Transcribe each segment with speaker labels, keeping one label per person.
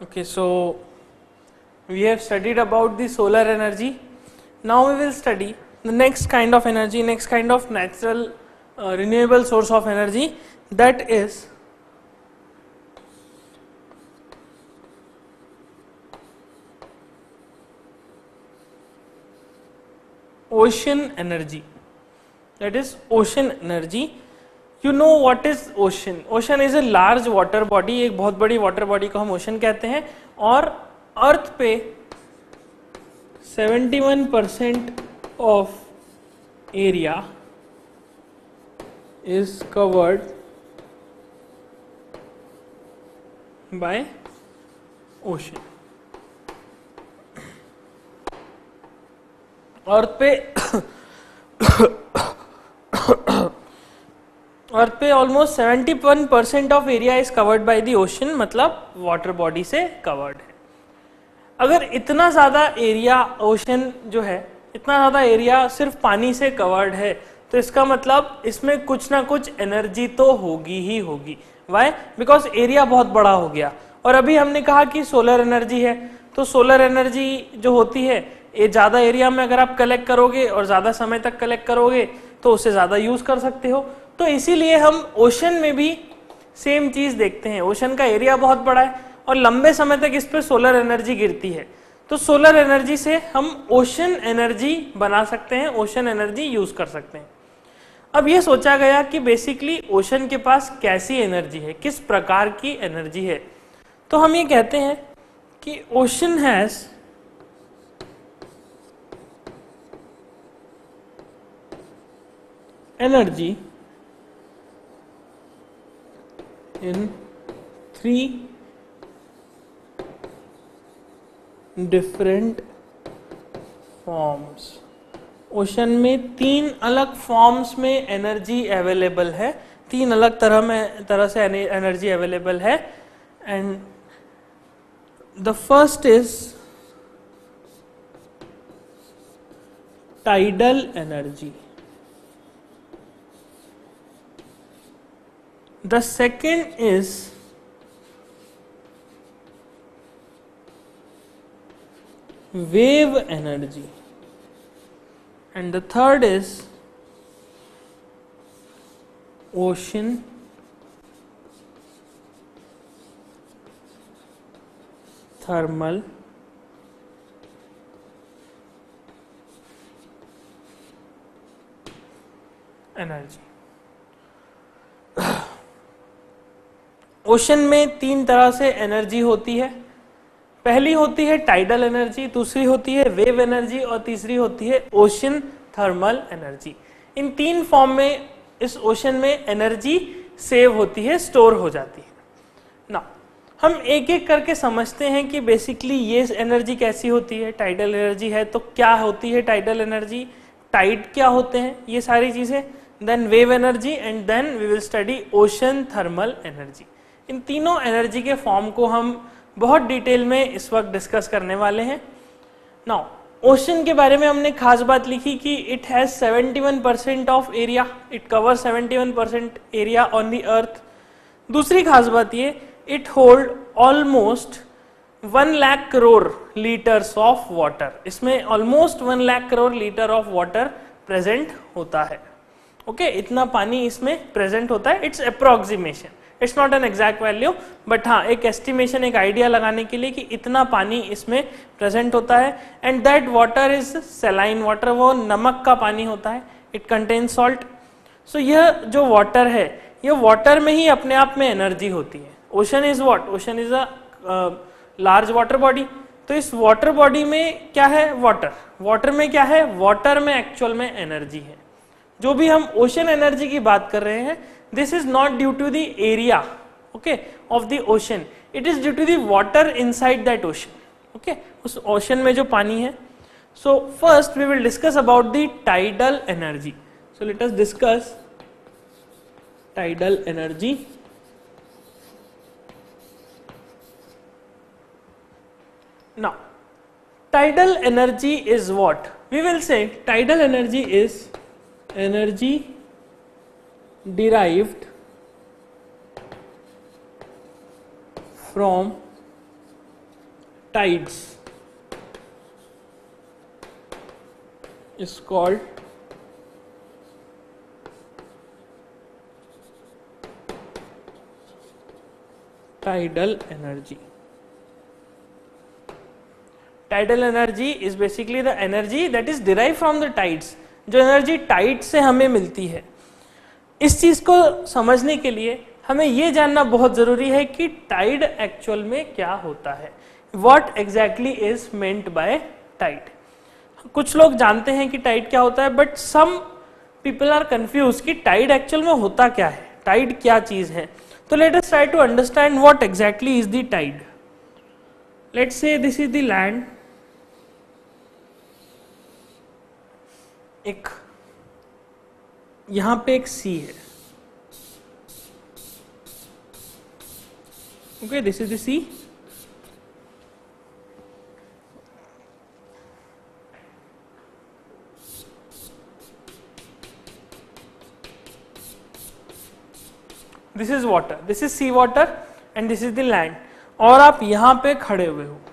Speaker 1: Okay, so we have studied about the solar energy. Now we will study the next kind of energy, next kind of natural renewable source of energy, that is ocean energy. That is ocean energy. You know what is ocean? Ocean is a large water body. एक बहुत बड़ी water body को हम ocean कहते हैं, और अर्थ पे 71% of area is covered by ocean. Earth पे almost 71% of area is covered by the ocean, मतलब वाटर बॉडी से कवर्ड है. अगर इतना ज्यादा एरिया ओशन जो है, इतना ज्यादा एरिया सिर्फ पानी से कवर्ड है, तो इसका मतलब इसमें कुछ ना कुछ एनर्जी तो होगी ही होगी. वाई? बिकॉज एरिया बहुत बड़ा हो गया. और अभी हमने कहा कि सोलर एनर्जी है, तो सोलर एनर्जी जो होती है ये ज्यादा एरिया में अगर आप कलेक्ट करोगे और ज्यादा समय तक कलेक्ट करोगे तो उससे ज्यादा यूज कर सकते हो. तो इसीलिए हम ओशन में भी सेम चीज देखते हैं. ओशन का एरिया बहुत बड़ा है और लंबे समय तक इस पे सोलर एनर्जी गिरती है, तो सोलर एनर्जी से हम ओशन एनर्जी बना सकते हैं, ओशन एनर्जी यूज कर सकते हैं. अब ये सोचा गया कि बेसिकली ओशन के पास कैसी एनर्जी है, किस प्रकार की एनर्जी है. तो हम ये कहते हैं कि ocean has energy in 3 different forms. Ocean में 3 अलग फॉर्म्स में एनर्जी अवेलेबल है, 3 अलग तरह से एनर्जी अवेलेबल है. And the first is tidal energy. The second is wave energy, and the third is ocean thermal energy. Ocean में 3 तरह से एनर्जी होती है. पहली होती है टाइडल एनर्जी, दूसरी होती है वेव एनर्जी और तीसरी होती है ओशन थर्मल एनर्जी. इन 3 फॉर्म में इस ओशन में एनर्जी सेव होती है, स्टोर हो जाती है. ना हम एक एक करके समझते हैं कि बेसिकली ये एनर्जी कैसी होती है. टाइडल एनर्जी है तो क्या होती है टाइडल एनर्जी, टाइड क्या होते हैं, ये सारी चीजें. Then wave energy and then we will study ocean thermal energy. इन तीनों एनर्जी के फॉर्म को हम बहुत डिटेल में इस वक्त डिस्कस करने वाले हैं. नाउ ओशन के बारे में हमने खास बात लिखी कि it has 71% of area, it cover 71% area on the earth. दूसरी खास बात ये, it hold almost 1 lakh crore liters of water. इसमें almost 1 lakh crore liter of water present होता है. ओके, इतना पानी इसमें प्रेजेंट होता है. It's approximation, it's not an exact value, but हाँ एक एस्टिमेशन, एक आइडिया लगाने के लिए कि इतना पानी इसमें प्रेजेंट होता है. And that water is saline water, वो नमक का पानी होता है. It contain salt. सो यह जो वाटर है, ये वाटर में ही अपने आप में एनर्जी होती है. Ocean is what? Ocean is a large water body. तो इस वाटर बॉडी में क्या है? वाटर. वाटर में क्या है? वाटर में एक्चुअल में एनर्जी है. जो भी हम ओशन एनर्जी की बात कर रहे हैं, this is not due to the area, okay, of the ocean, it is due to the water inside that ocean. Okay, उस ओशन में जो पानी है. So first we will discuss about the tidal energy. So let us discuss tidal energy. Now tidal energy is what? We will say tidal energy is energy derived from tides is called tidal energy. Tidal energy is basically the energy that is derived from the tides. जो energy tide से हमें मिलती है, इस चीज को समझने के लिए हमें यह जानना बहुत जरूरी है कि टाइड एक्चुअल में क्या होता है. What exactly is meant by tide? कुछ लोग जानते हैं कि टाइड क्या होता है, but some people are confuse कि टाइड एक्चुअल में होता क्या है, टाइड क्या चीज है. तो let us try to understand what exactly is the tide. Let's say this is the land. एक यहां पे एक सी है. Okay, this is the sea. This is water, this is sea water and this is the land. और आप यहां पे खड़े हुए हो.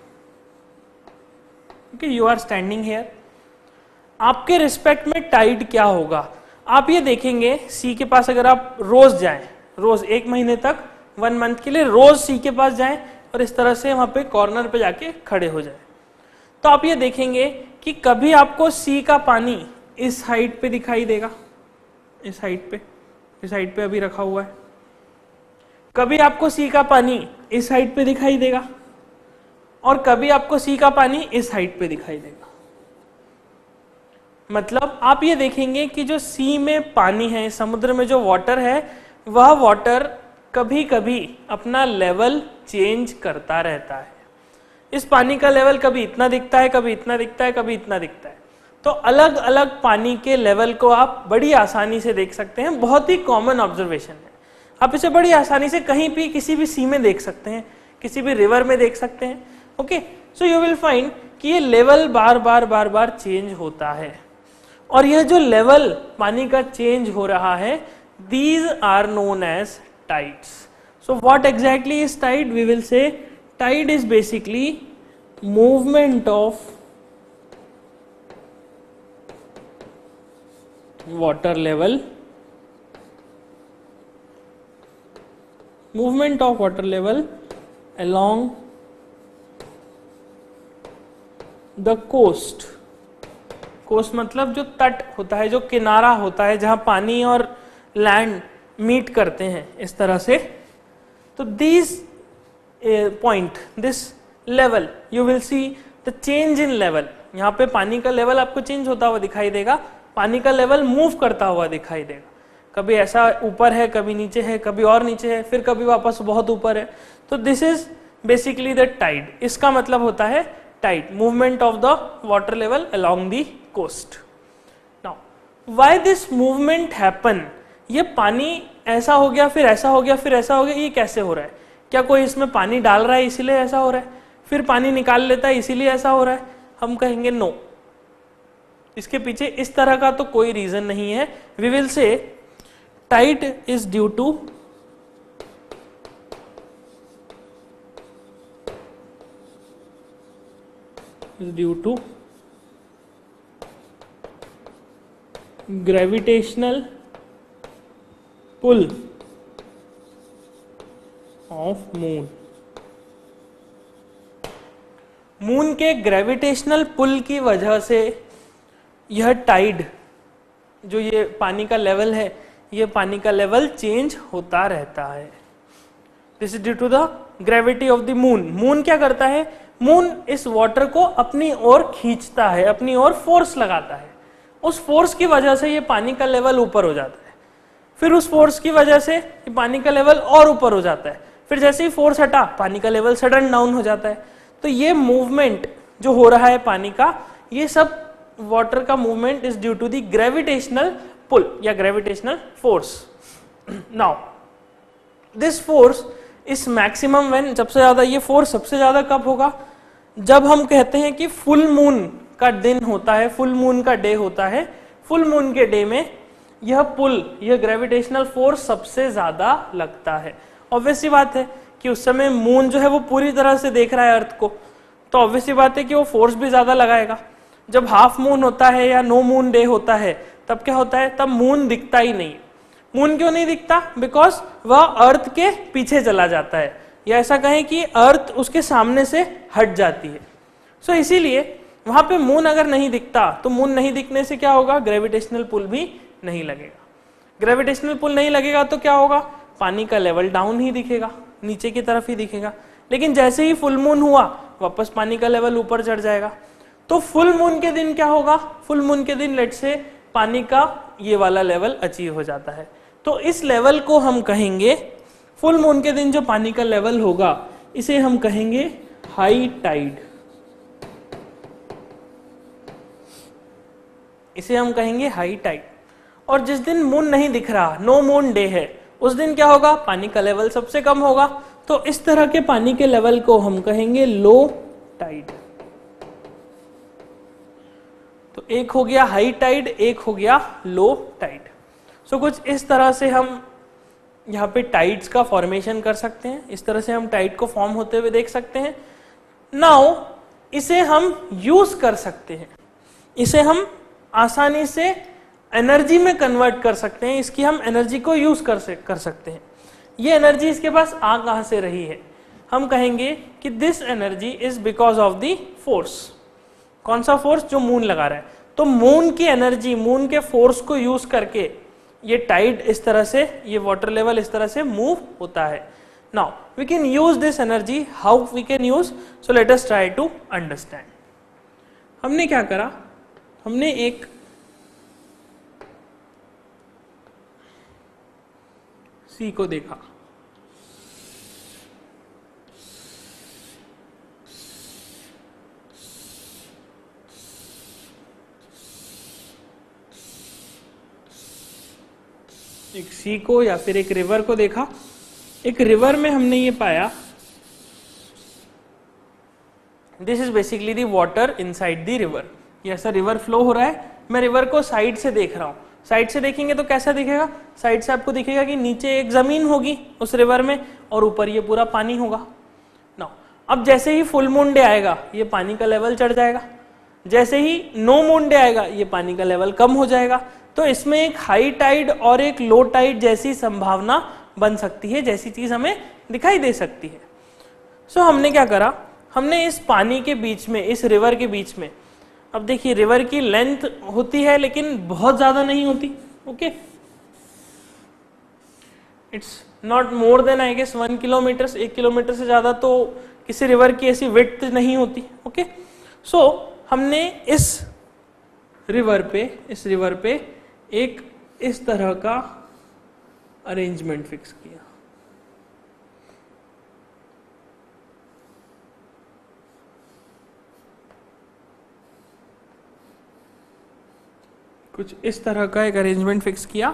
Speaker 1: Okay, you are standing here. आपके रिस्पेक्ट में टाइड क्या होगा आप ये देखेंगे. सी के पास अगर आप रोज जाएं, रोज 1 महीने तक 1 मंथ के लिए रोज सी के पास जाएं और इस तरह से वहां पे कॉर्नर पे जाके खड़े हो जाएं, तो आप ये देखेंगे कि कभी आपको सी का पानी इस हाइट पे दिखाई देगा, इस हाइट पे, इस हाइट पे अभी रखा हुआ है. कभी आपको सी का पानी इस हाइट पे दिखाई देगा और कभी आपको सी का पानी इस हाइट पे दिखाई देगा. मतलब आप ये देखेंगे कि जो सी में पानी है, समुद्र में जो वाटर है, वह वाटर कभी कभी अपना लेवल चेंज करता रहता है. इस पानी का लेवल कभी इतना दिखता है, कभी इतना दिखता है, कभी इतना दिखता है. तो अलग अलग पानी के लेवल को आप बड़ी आसानी से देख सकते हैं. बहुत ही कॉमन ऑब्जर्वेशन है. आप इसे बड़ी आसानी से कहीं भी किसी भी सी में देख सकते हैं, किसी भी रिवर में देख सकते हैं. Okay, so you will find कि ये लेवल बार बार चेंज होता है. और यह जो लेवल पानी का चेंज हो रहा है, these are known as tides. So what exactly is tide? We will say tide is basically movement of water level, movement of water level along the coast. Coast मतलब जो तट होता है, जो किनारा होता है, जहां पानी और लैंड मीट करते हैं इस तरह से. तो this point, this level, you will see the change in level. यहाँ पे पानी का लेवल आपको चेंज होता हुआ दिखाई देगा. पानी का लेवल मूव करता हुआ दिखाई देगा. कभी ऐसा ऊपर है, कभी नीचे है, कभी और नीचे है, फिर कभी वापस बहुत ऊपर है. तो this is basically the tide. इसका मतलब होता है tide, movement of the water level along the coast. Now why this movement happen? ये पानी ऐसा हो गया, फिर ऐसा हो गया, फिर ऐसा हो गया, ये कैसे हो रहा है? क्या कोई इसमें पानी डाल रहा है इसीलिए ऐसा हो रहा है, फिर पानी निकाल लेता है इसीलिए ऐसा हो रहा है? हम कहेंगे नो, इसके पीछे इस तरह का तो कोई रीजन नहीं है. We will say tide is due to gravitational pull of moon. Moon के ग्रेविटेशनल पुल की वजह से यह टाइड, जो ये पानी का लेवल है, ये पानी का लेवल चेंज होता रहता है. This is due to the gravity of the moon. Moon क्या करता है? मून इस वाटर को अपनी ओर खींचता है, अपनी ओर फोर्स लगाता है. उस फोर्स की वजह से ये पानी का लेवल ऊपर हो जाता है. फिर उस फोर्स की वजह से ये पानी का लेवल और ऊपर हो जाता है. फिर जैसे ही फोर्स हटा, पानी का लेवल सडन डाउन हो जाता है. तो ये मूवमेंट जो हो रहा है पानी का, ये सब वाटर का movement is due to the gravitational pull या gravitational force. Now this force is maximum when, सबसे ज्यादा ये फोर्स सबसे ज्यादा कब होगा? जब हम कहते हैं कि फुल मून का दिन होता है, फुल मून का डे होता है. फुल मून के डे में यह पुल, यह ग्रेविटेशनल फोर्स सबसे ज्यादा लगता है. ऑब्वियस सी बात है कि उस समय मून जो है वो पूरी तरह से देख रहा है अर्थ को, तो ऑब्वियस सी बात है कि वो फोर्स भी ज्यादा लगाएगा। जब हाफ मून होता है या नो मून डे होता है तब क्या होता है, तब मून दिखता ही नहीं। मून क्यों नहीं दिखता? बिकॉज वह अर्थ के पीछे चला जाता है, या ऐसा कहें कि अर्थ उसके सामने से हट जाती है। सो इसीलिए वहां पे मून अगर नहीं दिखता तो मून नहीं दिखने से क्या होगा, ग्रेविटेशनल पुल भी नहीं लगेगा। ग्रेविटेशनल पुल नहीं लगेगा तो क्या होगा, पानी का लेवल डाउन ही दिखेगा, नीचे की तरफ ही दिखेगा। लेकिन जैसे ही फुल मून हुआ वापस पानी का लेवल ऊपर चढ़ जाएगा। तो फुल मून के दिन क्या होगा, फुल मून के दिन लेट से पानी का ये वाला लेवल अचीव हो जाता है। तो इस लेवल को हम कहेंगे, फुल मून के दिन जो पानी का लेवल होगा इसे हम कहेंगे हाई टाइड। इसे हम कहेंगे हाई टाइड। और जिस दिन मून नहीं दिख रहा, नो मून डे है, उस दिन क्या होगा, पानी का लेवल सबसे कम होगा। तो इस तरह के पानी के लेवल को हम कहेंगे लो टाइड। तो एक हो गया हाई टाइड, एक हो गया लो टाइड। सो कुछ इस तरह से हम यहाँ पे टाइड्स का फॉर्मेशन कर सकते हैं, इस तरह से हम टाइड को फॉर्म होते हुए देख सकते हैं। नाउ इसे हम यूज कर सकते हैं, इसे हम आसानी से एनर्जी में कन्वर्ट कर सकते हैं, इसकी हम एनर्जी को यूज कर सकते हैं। ये एनर्जी इसके पास आ कहां से रही है, हम कहेंगे कि this energy is because of the force. कौन सा फोर्स, जो मून लगा रहा है। तो मून की एनर्जी, मून के फोर्स को यूज करके ये टाइड इस तरह से, ये वाटर लेवल इस तरह से मूव होता है। Now we can use this energy, how we can use, so let us try to understand. हमने क्या करा, हमने एक सी को देखा, एक सी को या फिर एक रिवर को देखा। एक रिवर में हमने ये पाया, this is basically the water inside the river. ये ऐसा रिवर फ्लो हो रहा है, मैं रिवर को साइड से देख रहा हूं। साइड से देखेंगे तो कैसा दिखेगा, साइड से आपको दिखेगा कि नीचे एक जमीन होगी उस रिवर में और ऊपर ये पूरा पानी होगा। नाउ अब जैसे ही फुल मून डे आएगा ये पानी का लेवल चढ़ जाएगा, जैसे ही नो मून डे आएगा ये पानी का लेवल कम हो जाएगा। तो इसमें एक हाई टाइड और एक लो टाइड जैसी संभावना बन सकती है, जैसी चीज हमें दिखाई दे सकती है। सो हमने क्या करा, हमने इस पानी के बीच में, इस रिवर के बीच में, अब देखिए रिवर की लेंथ होती है लेकिन बहुत ज्यादा नहीं होती, okay, it's not more than I guess 1 kilometre. 1 kilometre से ज्यादा तो किसी रिवर की ऐसी विड्थ नहीं होती, ओके। सो हमने इस रिवर पे एक इस तरह का अरेंजमेंट फिक्स किया। कुछ इस तरह का एक अरेंजमेंट फिक्स किया।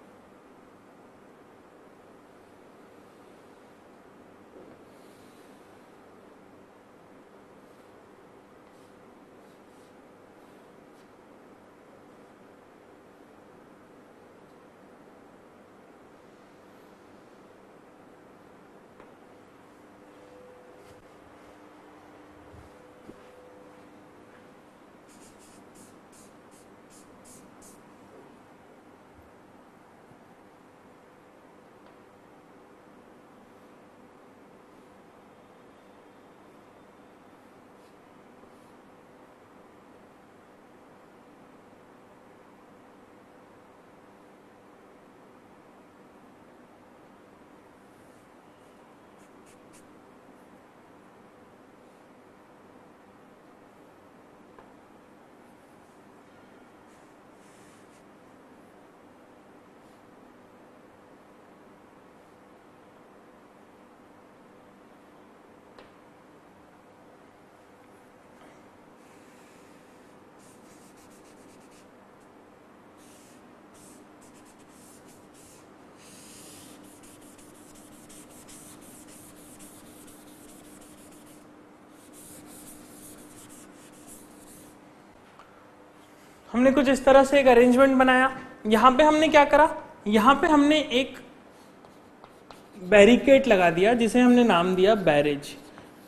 Speaker 1: हमने कुछ इस तरह से एक अरेंजमेंट बनाया। यहां पे हमने क्या करा, यहां पे हमने एक बैरिकेड लगा दिया जिसे हमने नाम दिया बैरेज।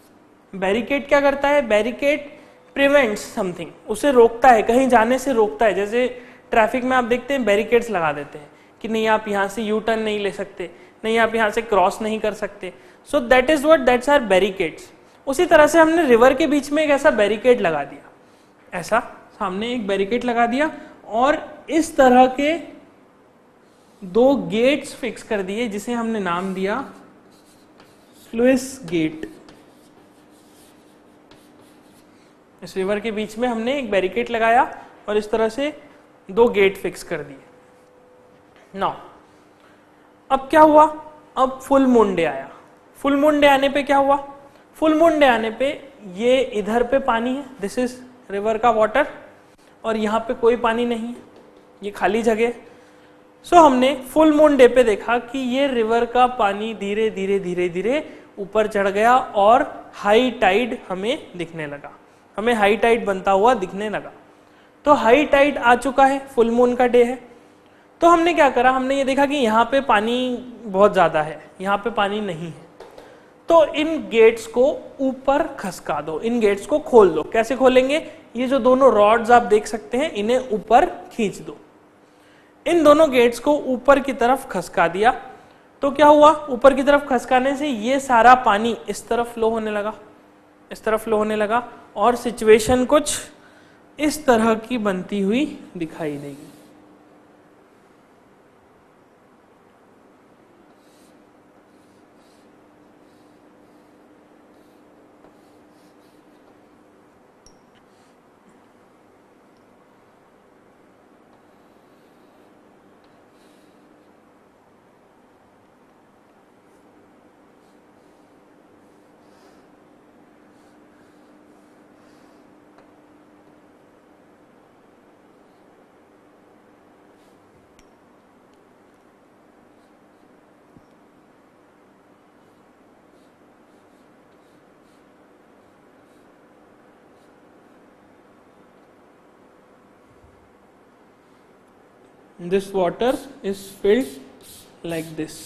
Speaker 1: बैरिकेड क्या करता है? बैरिकेड प्रिवेंट्स समथिंग, उसे रोकता है, कहीं जाने से रोकता है। जैसे ट्रैफिक में आप देखते हैं बैरिकेड्स लगा देते हैं कि नहीं आप यहाँ से यू टर्न नहीं ले सकते, नहीं आप यहाँ से क्रॉस नहीं कर सकते। So that is what, that's are barricades. उसी तरह से हमने रिवर के बीच में एक ऐसा बैरिकेड लगा दिया, ऐसा सामने एक बैरिकेड लगा दिया और इस तरह के 2 गेट्स फिक्स कर दिए जिसे हमने नाम दिया स्लुइस गेट। इस रिवर के बीच में हमने एक बैरिकेड लगाया और इस तरह से 2 गेट फिक्स कर दिए। नाउ अब क्या हुआ? अब फुल मून डे आया। फुल मून डे आने पे क्या हुआ? फुल मून डे आने पे ये इधर पे पानी है, दिस इज रिवर का वाटर, और यहाँ पे कोई पानी नहीं है, ये खाली जगह। सो हमने फुल मून डे पे देखा कि ये रिवर का पानी धीरे धीरे धीरे धीरे ऊपर चढ़ गया और हाई टाइड हमें दिखने लगा, हमें हाई टाइड बनता हुआ दिखने लगा। तो हाई टाइड आ चुका है, फुल मून का डे है। तो हमने क्या करा? हमने ये देखा कि यहाँ पे पानी बहुत ज्यादा है, यहाँ पे पानी नहीं है, तो इन गेट्स को ऊपर खसका दो, इन गेट्स को खोल दो। कैसे खोलेंगे? ये जो दोनों रॉड्स आप देख सकते हैं, इन्हें ऊपर खींच दो। इन दोनों गेट्स को ऊपर की तरफ खसका दिया तो क्या हुआ? ऊपर की तरफ खसकाने से ये सारा पानी इस तरफ फ्लो होने लगा, इस तरफ फ्लो होने लगा, और सिचुएशन कुछ इस तरह की बनती हुई दिखाई देगी। This water is filled like this.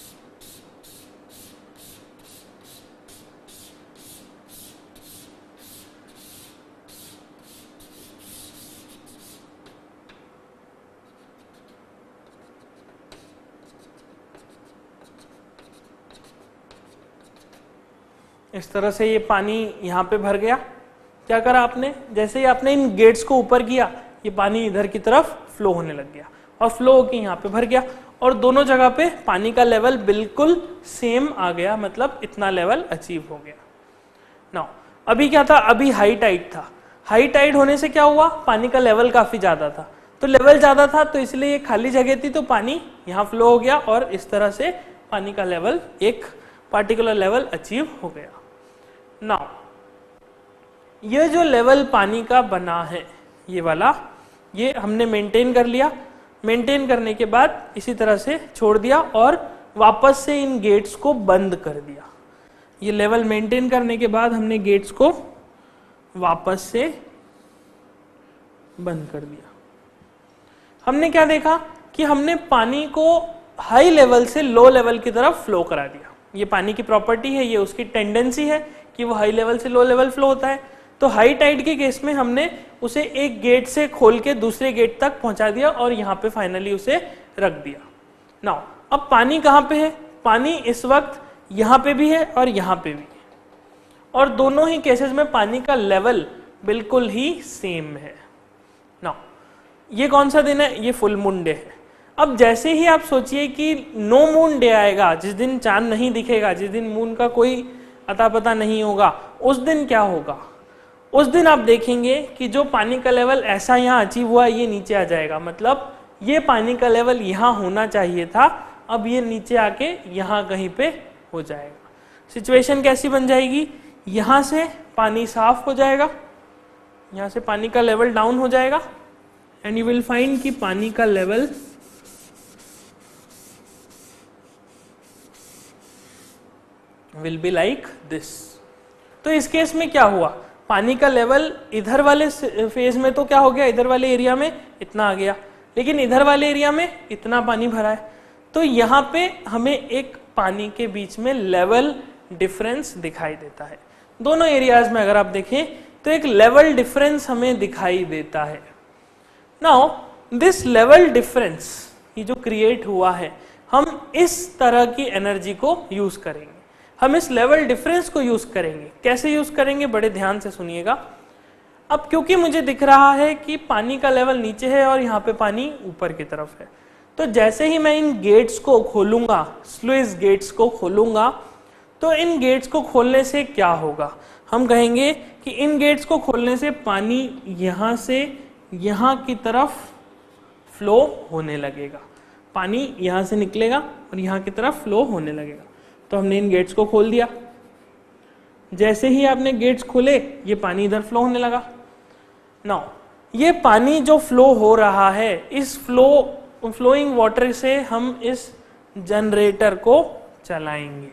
Speaker 1: इस तरह से ये पानी यहाँ पे भर गया। क्या करा आपने? जैसे ही आपने इन गेट्स को ऊपर किया, ये पानी इधर की तरफ फ्लो होने लग गया और फ्लो होके यहाँ पे भर गया, और दोनों जगह पे पानी का लेवल बिल्कुल सेम आ गया, मतलब इतना लेवल अचीव हो गया। नाउ अभी क्या था? अभी हाई टाइड था। हाई टाइड होने से क्या हुआ? पानी का लेवल काफी ज्यादा था, तो लेवल ज्यादा था तो इसलिए ये खाली जगह थी, तो पानी यहाँ फ्लो हो गया और इस तरह से पानी का लेवल एक पार्टिकुलर लेवल अचीव हो गया। नाउ ये जो लेवल पानी का बना है, ये वाला, ये हमने मेंटेन कर लिया। मेंटेन करने के बाद इसी तरह से छोड़ दिया और वापस से इन गेट्स को बंद कर दिया। ये लेवल मेंटेन करने के बाद हमने गेट्स को वापस से बंद कर दिया। हमने क्या देखा कि हमने पानी को हाई लेवल से लो लेवल की तरफ फ्लो करा दिया। ये पानी की प्रॉपर्टी है, ये उसकी टेंडेंसी है कि वो हाई लेवल से लो लेवल फ्लो होता है। तो हाई टाइड के केस में हमने उसे एक गेट से खोल के दूसरे गेट तक पहुंचा दिया और यहाँ पे फाइनली उसे रख दिया। नाउ अब पानी कहाँ पे है? पानी इस वक्त यहाँ पे भी है और यहाँ पे भी, और दोनों ही केसेस में पानी का लेवल बिल्कुल ही सेम है। नाउ ये कौन सा दिन है? ये फुल मून डे है। अब जैसे ही आप सोचिए कि नो मून डे आएगा, जिस दिन चांद नहीं दिखेगा, जिस दिन मून का कोई अता पता नहीं होगा, उस दिन क्या होगा? उस दिन आप देखेंगे कि जो पानी का लेवल ऐसा यहाँ अचीव हुआ, ये नीचे आ जाएगा। मतलब ये पानी का लेवल यहाँ होना चाहिए था, अब ये नीचे आके यहाँ कहीं पे हो जाएगा। सिचुएशन कैसी बन जाएगी? यहाँ से पानी साफ हो जाएगा, यहाँ से पानी का लेवल डाउन हो जाएगा, एंड यू विल फाइंड कि पानी का level will be like this. तो इस केस में क्या हुआ? पानी का लेवल इधर वाले फेज में तो क्या हो गया? इधर वाले एरिया में इतना आ गया, लेकिन इधर वाले एरिया में इतना पानी भरा है। तो यहाँ पे हमें एक पानी के बीच में लेवल डिफरेंस दिखाई देता है। दोनों एरियाज में अगर आप देखें तो एक लेवल डिफरेंस हमें दिखाई देता है। नाउ दिस लेवल डिफरेंस ये जो क्रिएट हुआ है, हम इस तरह की एनर्जी को यूज करेंगे, हम इस लेवल डिफरेंस को यूज करेंगे। कैसे यूज करेंगे, बड़े ध्यान से सुनिएगा। अब क्योंकि मुझे दिख रहा है कि पानी का लेवल नीचे है और यहाँ पे पानी ऊपर की तरफ है, तो जैसे ही मैं इन गेट्स को खोलूंगा, स्लुइस गेट्स को खोलूंगा, तो इन गेट्स को खोलने से क्या होगा, हम कहेंगे कि इन गेट्स को खोलने से पानी यहां से यहां की तरफ फ्लो होने लगेगा, पानी यहां से निकलेगा और यहां की तरफ फ्लो होने लगेगा। तो हमने इन गेट्स को खोल दिया, जैसे ही आपने गेट्स खोले ये पानी इधर फ्लो होने लगा। नाउ ये पानी जो फ्लो हो रहा है, इस फ्लोइंग वाटर से हम इस जनरेटर को चलाएंगे,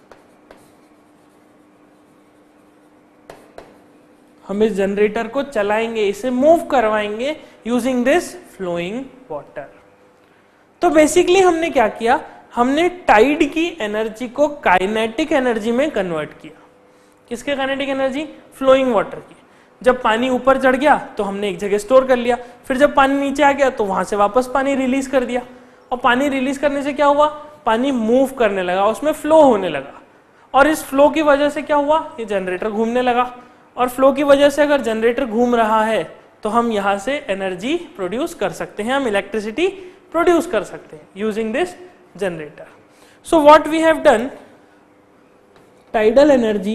Speaker 1: हम इस जनरेटर को चलाएंगे, इसे मूव करवाएंगे यूजिंग दिस फ्लोइंग वाटर। तो बेसिकली हमने क्या किया, हमने टाइड की एनर्जी को काइनेटिक एनर्जी में कन्वर्ट किया। किसके काइनेटिक एनर्जी, फ्लोइंग वाटर की। जब पानी ऊपर चढ़ गया तो हमने एक जगह स्टोर कर लिया, फिर जब पानी नीचे आ गया तो वहां से वापस पानी रिलीज कर दिया, और पानी रिलीज करने से क्या हुआ, पानी मूव करने लगा, उसमें फ्लो होने लगा, और इस फ्लो की वजह से क्या हुआ, ये जनरेटर घूमने लगा, और फ्लो की वजह से अगर जनरेटर घूम रहा है तो हम यहां से एनर्जी प्रोड्यूस कर सकते हैं, हम इलेक्ट्रिसिटी प्रोड्यूस कर सकते हैं using this generator. So what we have done, tidal energy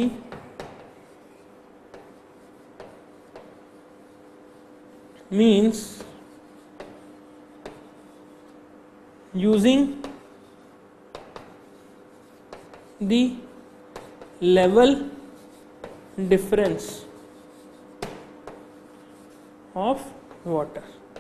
Speaker 1: means using the level difference of water।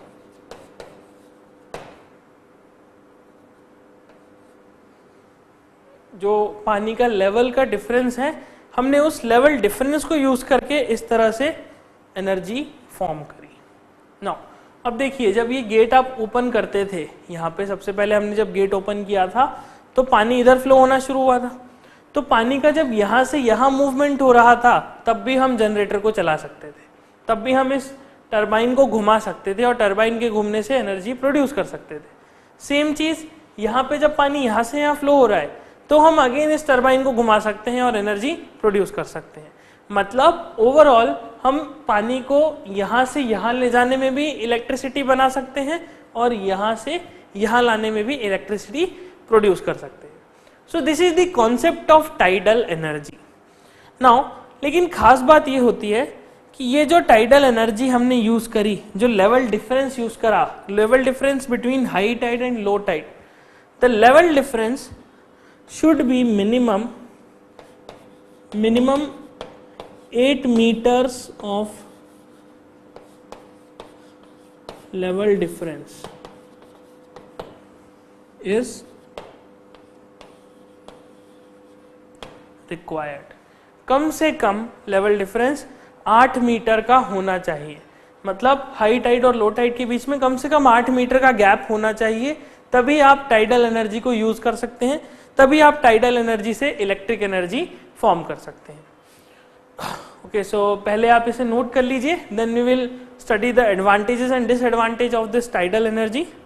Speaker 1: जो पानी का लेवल का डिफरेंस है, हमने उस लेवल डिफरेंस को यूज करके इस तरह से एनर्जी फॉर्म करी। नाउ अब देखिए, जब ये गेट आप ओपन करते थे, यहाँ पे सबसे पहले हमने जब गेट ओपन किया था तो पानी इधर फ्लो होना शुरू हुआ था, तो पानी का जब यहाँ से यहाँ मूवमेंट हो रहा था तब भी हम जनरेटर को चला सकते थे, तब भी हम इस टरबाइन को घुमा सकते थे और टरबाइन के घूमने से एनर्जी प्रोड्यूस कर सकते थे। सेम चीज यहाँ पे जब पानी यहाँ से यहाँ फ्लो हो रहा है तो हम अगेन इस टरबाइन को घुमा सकते हैं और एनर्जी प्रोड्यूस कर सकते हैं। मतलब ओवरऑल हम पानी को यहाँ से यहाँ ले जाने में भी इलेक्ट्रिसिटी बना सकते हैं और यहाँ से यहाँ लाने में भी इलेक्ट्रिसिटी प्रोड्यूस कर सकते हैं। So this is the concept of tidal energy. Now लेकिन खास बात ये होती है कि ये जो टाइडल एनर्जी हमने यूज करी, जो लेवल डिफरेंस यूज करा, level difference between high tide and low tide, the level difference should be minimum 8 meters of level difference is required। कम से कम लेवल डिफरेंस 8 मीटर का होना चाहिए, मतलब हाई टाइड और लो टाइड के बीच में कम से कम 8 मीटर का गैप होना चाहिए, तभी आप टाइडल एनर्जी को यूज कर सकते हैं, तभी आप टाइडल एनर्जी से इलेक्ट्रिक एनर्जी फॉर्म कर सकते हैं। ओके, सो पहले आप इसे नोट कर लीजिए, then we will study the advantages and disadvantage of this tidal energy.